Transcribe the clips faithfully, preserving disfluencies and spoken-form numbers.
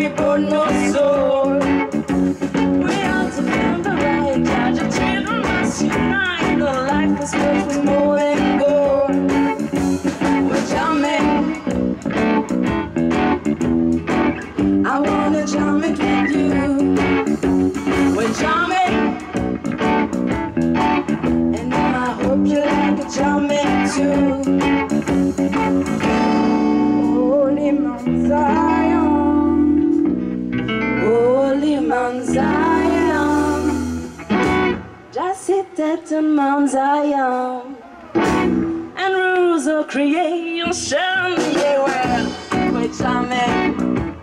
me put no soul. We ought to find the right judge. The children must unite. The life is worth more than gold. We're jamming. I wanna jam it with you. We're jamming. And I hope you like it jamming too. Holy Mount Zion, Holy Mount Zion, just sit at Mount Zion and rules of creation. Yeah, well, we're jamming,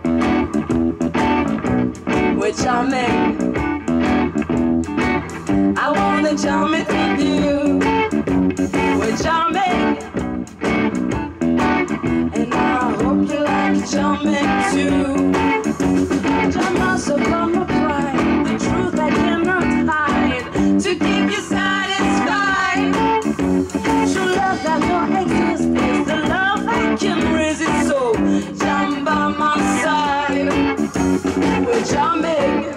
we're jamming. I wanna jam it with you. We're jamming. And I hope you like jamming too. Jam us upon my pride, the truth I cannot hide, to keep you satisfied. True love that don't exist is the love I can resist. So jam by my side. We're jamming.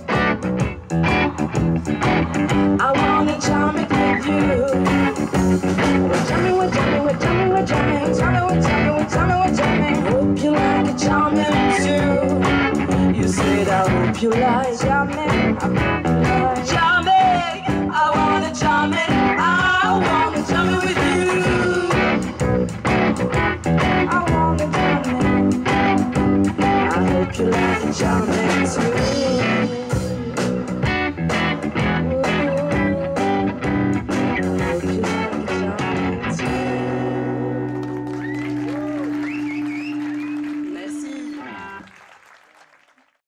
I wanna jam it with you. We're jamming, we're jamming, we're jamming, we're jamming, jamming, we're jamming, we're jamming, we're jamming. Hope you like it jamming too. You said I hope you like jamming, I hope you like jamming. I wanna jam it, I wanna jam it with you. I wanna jam it. I hope you like it jamming too.